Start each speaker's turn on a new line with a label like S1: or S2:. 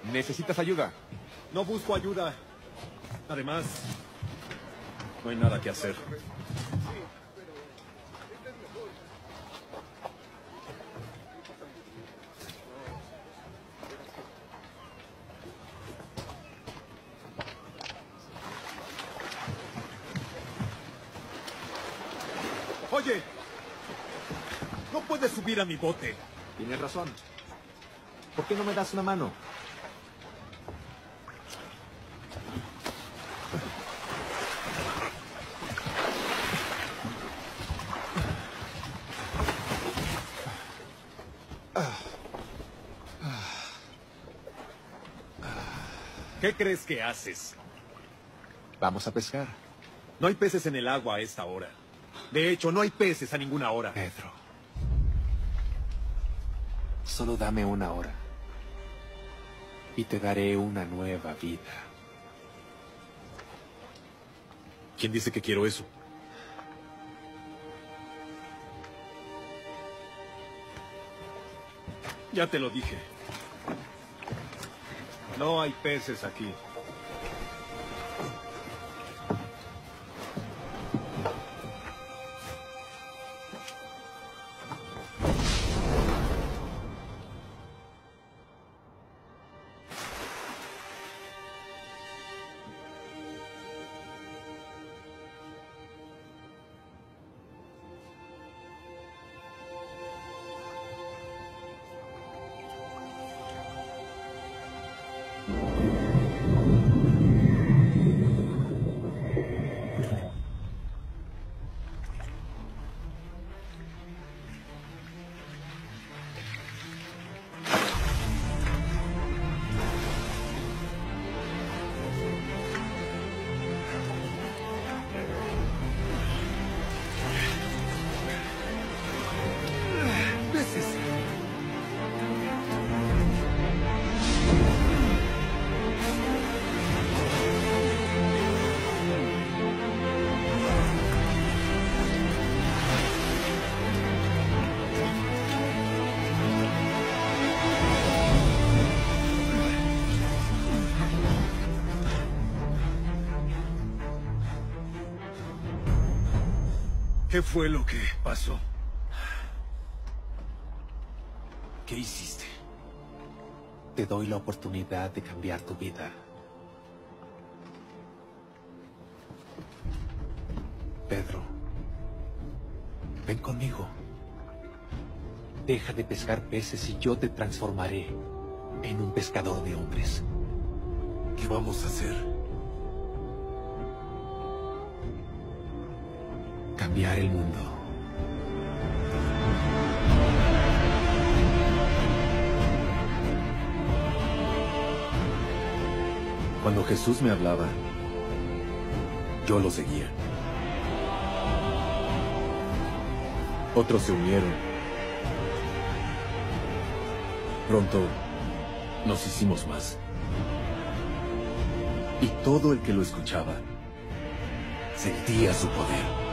S1: ¿Necesitas ayuda?
S2: No busco ayuda. Además, no hay nada que hacer. Oye, no puedes subir a mi bote.
S1: Tienes razón. ¿Por qué no me das una mano?
S2: ¿Qué crees que haces?
S1: Vamos a pescar.
S2: No hay peces en el agua a esta hora. De hecho, no hay peces a ninguna hora.
S1: Pedro. Solo dame una hora. Y te daré una nueva vida.
S2: ¿Quién dice que quiero eso? Ya te lo dije. No hay peces aquí. ¿Qué fue lo que pasó? ¿Qué hiciste?
S1: Te doy la oportunidad de cambiar tu vida. Pedro, ven conmigo. Deja de pescar peces y yo te transformaré en un pescador de hombres.
S2: ¿Qué vamos a hacer?
S1: Cambiar el mundo.
S2: Cuando Jesús me hablaba, yo lo seguía. Otros se unieron. Pronto nos hicimos más. Y todo el que lo escuchaba sentía su poder.